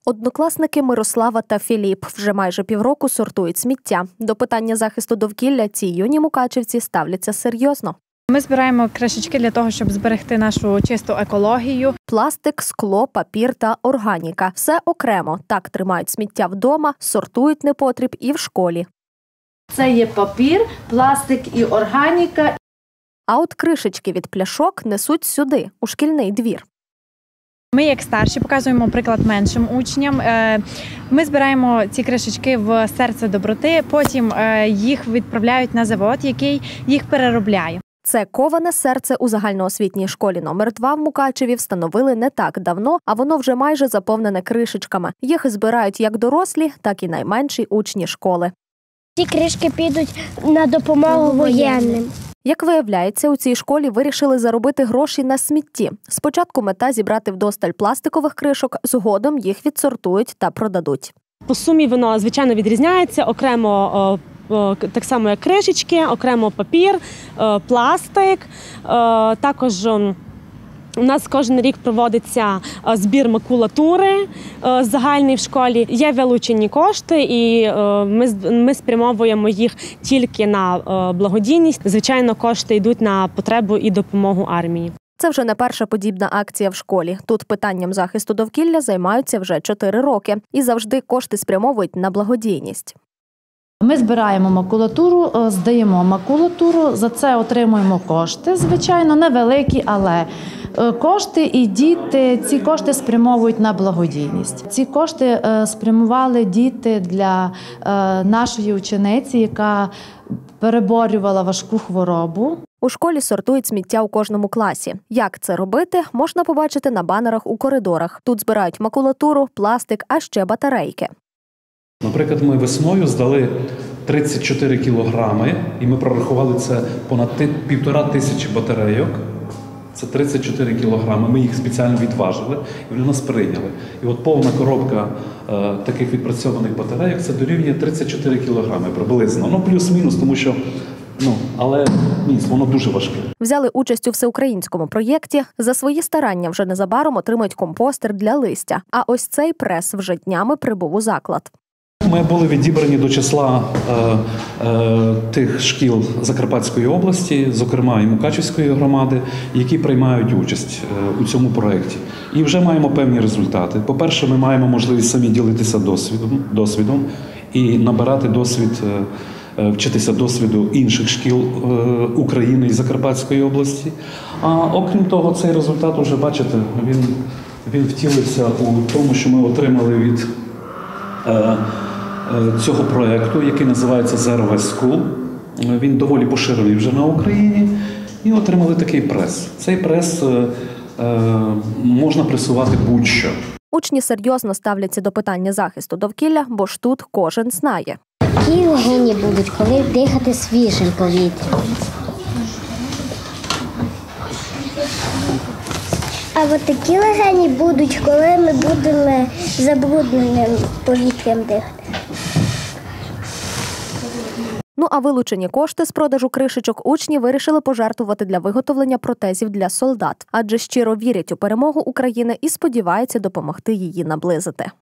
Однокласники Мирослава та Філіп вже майже півроку сортують сміття. До питання захисту довкілля ці юні мукачівці ставляться серйозно. Ми збираємо кришечки для того, щоб зберегти нашу чисту екологію. Пластик, скло, папір та органіка – все окремо. Так тримають сміття вдома, сортують непотріб і в школі. Це є папір, пластик і органіка. А от кришечки від пляшок несуть сюди, у шкільний двір. Ми, як старші, показуємо приклад меншим учням. Ми збираємо ці кришечки в серце доброти, потім їх відправляють на завод, який їх переробляє. Це коване серце у загальноосвітній школі номер 2 в Мукачеві встановили не так давно, а воно вже майже заповнене кришечками. Їх збирають як дорослі, так і найменші учні школи. Ці кришки підуть на допомогу воєнним. Як виявляється, у цій школі вирішили заробити гроші на смітті. Спочатку мета – зібрати вдосталь пластикових кришок, згодом їх відсортують та продадуть. По сумі воно, звичайно, відрізняється. Окремо так само як кришечки, окремо папір, пластик. Також у нас кожен рік проводиться збір макулатури загальний в школі. Є вилучені кошти, і ми спрямовуємо їх тільки на благодійність. Звичайно, кошти йдуть на потребу і допомогу армії. Це вже не перша подібна акція в школі. Тут питанням захисту довкілля займаються вже 4 роки. І завжди кошти спрямовують на благодійність. Ми збираємо макулатуру, здаємо макулатуру, за це отримуємо кошти, звичайно, невеликі, але кошти, і діти ці кошти спрямовують на благодійність. Ці кошти спрямували діти для нашої учениці, яка переборювала важку хворобу. У школі сортують сміття у кожному класі. Як це робити, можна побачити на банерах у коридорах. Тут збирають макулатуру, пластик, а ще батарейки. Наприклад, ми весною здали 34 кілограми, і ми прорахували це понад 1500 батарейок. Це 34 кілограми. Ми їх спеціально відважили і вони нас прийняли. І от повна коробка таких відпрацьованих батарейок – це дорівнює 34 кілограми приблизно. Ну, плюс-мінус, тому що, але воно дуже важке. Взяли участь у всеукраїнському проєкті. За свої старання вже незабаром отримають компостер для листя. А ось цей прес вже днями прибув у заклад. Ми були відібрані до числа тих шкіл Закарпатської області, зокрема і Мукачівської громади, які приймають участь у цьому проєкті. І вже маємо певні результати. По-перше, ми маємо можливість самі ділитися досвідом і набирати досвід, вчитися досвіду інших шкіл України і Закарпатської області. А окрім того, цей результат, вже бачите, він втілився у тому, що ми отримали від цього проєкту, який називається Zero Waste School. Він доволі поширений вже на Україні. І отримали такий прес. Цей прес можна пресувати будь-що. Учні серйозно ставляться до питання захисту довкілля, бо ж тут кожен знає. Які легені будуть, коли дихати свіжим повітрям? А от такі легені будуть, коли ми будемо забрудненим повітрям дихати. А вилучені кошти з продажу кришечок учні вирішили пожертвувати для виготовлення протезів для солдат. Адже щиро вірять у перемогу України і сподіваються допомогти її наблизити.